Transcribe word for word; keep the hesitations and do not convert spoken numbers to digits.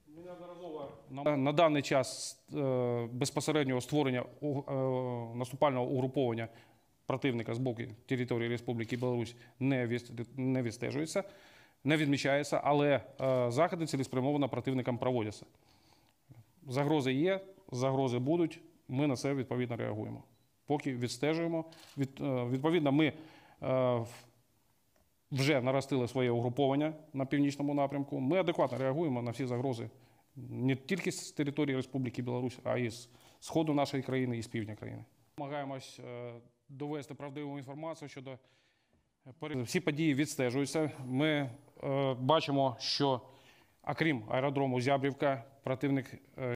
На, на даний час е, безпосереднього створення е, наступального угруповання противника з боку території Республіки Білорусь не, від, не відстежується, не відмічається, але е, заходи цілеспрямовано противникам проводяться. Загрози є, загрози будуть, ми на це відповідно реагуємо. Поки відстежуємо. Від, е, відповідно, ми е, вже наростили своє угруповання на північному напрямку. Ми адекватно реагуємо на всі загрози не тільки з території Республіки Білорусь, а й з сходу нашої країни і з півдня країни. Намагаємось е, довести правдиву інформацію щодо всі події відстежуються. Ми е, бачимо, що окрім аеродрому Зябрівка, противник е,